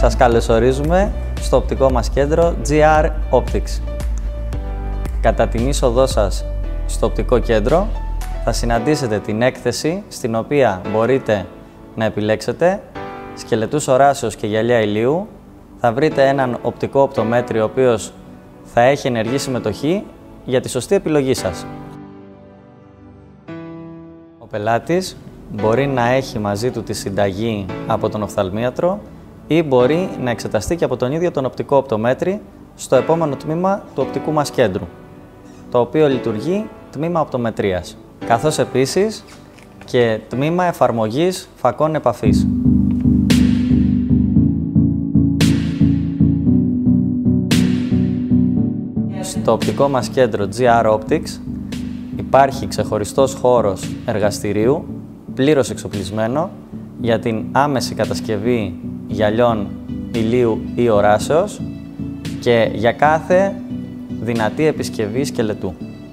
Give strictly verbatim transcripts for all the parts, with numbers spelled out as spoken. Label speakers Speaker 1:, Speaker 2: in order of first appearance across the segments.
Speaker 1: Σας καλωσορίζουμε στο οπτικό μας κέντρο τζι αρ Optics. Κατά την είσοδό σας στο οπτικό κέντρο θα συναντήσετε την έκθεση στην οποία μπορείτε να επιλέξετε σκελετούς οράσεως και γυαλιά ηλίου. Θα βρείτε έναν οπτικό οπτομέτρη ο οποίος θα έχει ενεργή συμμετοχή για τη σωστή επιλογή σας. Ο πελάτης μπορεί να έχει μαζί του τη συνταγή από τον οφθαλμίατρο ή μπορεί να εξεταστεί και από τον ίδιο τον οπτικό οπτομέτρη στο επόμενο τμήμα του οπτικού μας κέντρου, το οποίο λειτουργεί τμήμα οπτομετρίας, καθώς επίσης και τμήμα εφαρμογής φακών επαφής. Στο οπτικό μας κέντρο τζι αρ Optics υπάρχει ξεχωριστός χώρος εργαστηρίου, πλήρως εξοπλισμένο, για την άμεση κατασκευή γυαλιών ηλίου ή οράσεως και για κάθε δυνατή επισκευή σκελετού.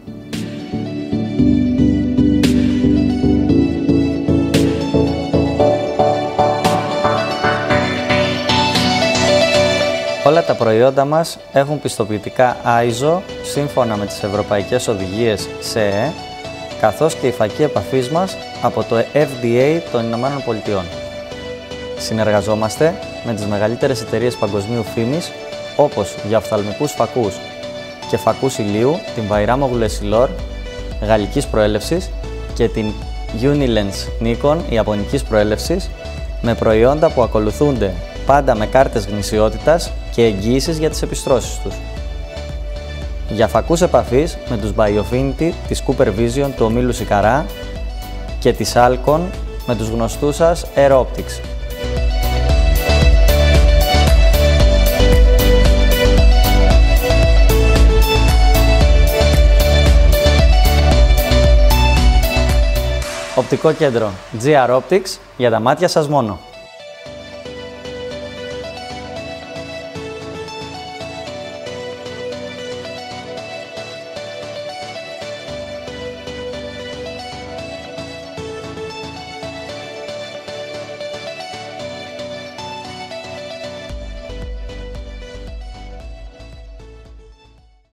Speaker 1: Όλα τα προϊόντα μας έχουν πιστοποιητικά άι ες ο σύμφωνα με τις ευρωπαϊκές οδηγίες σι ι ι, καθώς και η φακή επαφής μας από το εφ ντι έι των Ηνωμένων Πολιτειών. Συνεργαζόμαστε με τις μεγαλύτερες εταιρείες παγκοσμίου φήμης, όπως για οφθαλμικούς φακούς και φακούς ηλίου, την Vairamo Essilor γαλλικής προέλευσης και την Unilens Nikon ιαπωνικής προέλευσης, με προϊόντα που ακολουθούνται πάντα με κάρτες γνησιότητας και εγγύησεις για τις επιστρώσεις τους. Για φακούς επαφής με τους Biofinity της Cooper Vision του ομίλου Σικαρά και της Alcon με τους γνωστούς σας Air Optics. Οπτικό κέντρο τζι αρ Optics, για τα μάτια σας μόνο.